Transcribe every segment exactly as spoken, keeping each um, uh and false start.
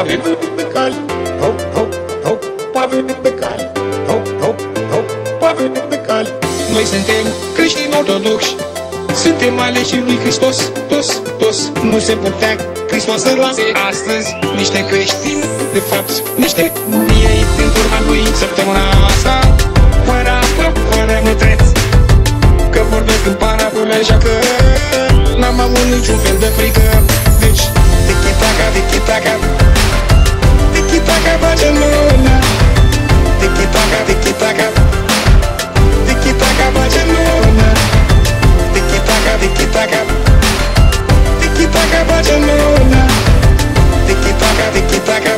avem pe cali, hop, hop, hop, avem pe cali, hop, hop, hop, avem pe cali. Noi suntem creștini ortodoxi, suntem aleșii lui Hristos, tos, tos. Nu se putea Hristos să lase astăzi niște creștini, de fapt, niște miei din turma lui săptămâna asta, fără apă, fără nutreți, că vorbesc în parabole, așa că n-am avut niciun fel de frică. Deci, tiki-taka, tiki-taka, tiki-taka, Barcelona, tiki-taka, tiki-taka, tiki-taka, Barcelona, tiki-taka, tiki-taka, tiki-taka, Barcelona, tiki-taka, tiki-taka,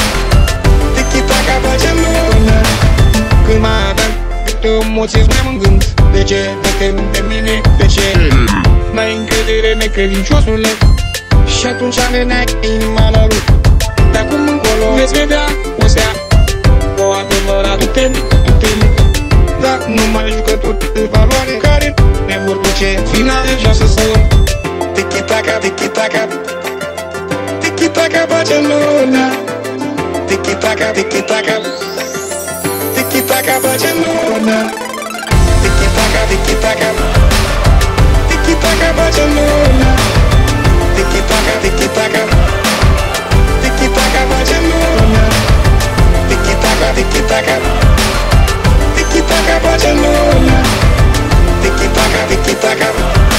tiki-taka, Barcelona. Când mă aveam câte o emoție mai în gând, de ce te temi de mine, de ce n-ai încredere, necredinciosule? Și atunci venea inima la lui. De acum încolo veți vedea o stea, o adevărată temi, temi. Dar nu mai jucători de valoare care ne vor duce finale și să sun. Tiki-taka, tiki-taka, tiki-taka, Barcelona, tiki-taka, tiki-taka, tiki-taka, Barcelona, tiki-taka, tiki-taka, tiki-taka, Barcelona, tiki-taka, tiki-taka, tiki-taka, Barcelona, tiki-taka, tiki-taka, tiki-taka, Barcelona, tiki-taka, tiki-taka,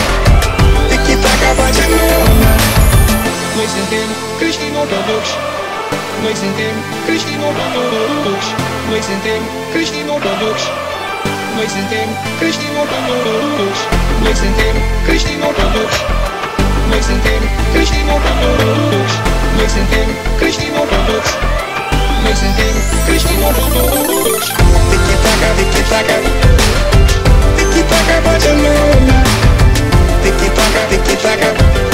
tiki-taka, Barcelona. Noi suntem creștini ortodoxi, noi suntem creștini ortodoxi, noi suntem creștini ortodoxi, noi suntem creștini ortodoxi, noi suntem creștini ortodoxi, noi suntem creștini ortodoxi, noi suntem creștini ortodoxi, noi suntem creștini ortodoxi. Tiki-taka, tiki-taka, tiki-taka, Barcelona, tiki-taka, tiki-taka,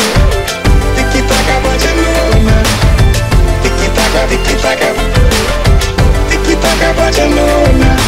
tiki-taka, Barcelona, tiki-taka, tiki-taka, tiki-taka, Barcelona.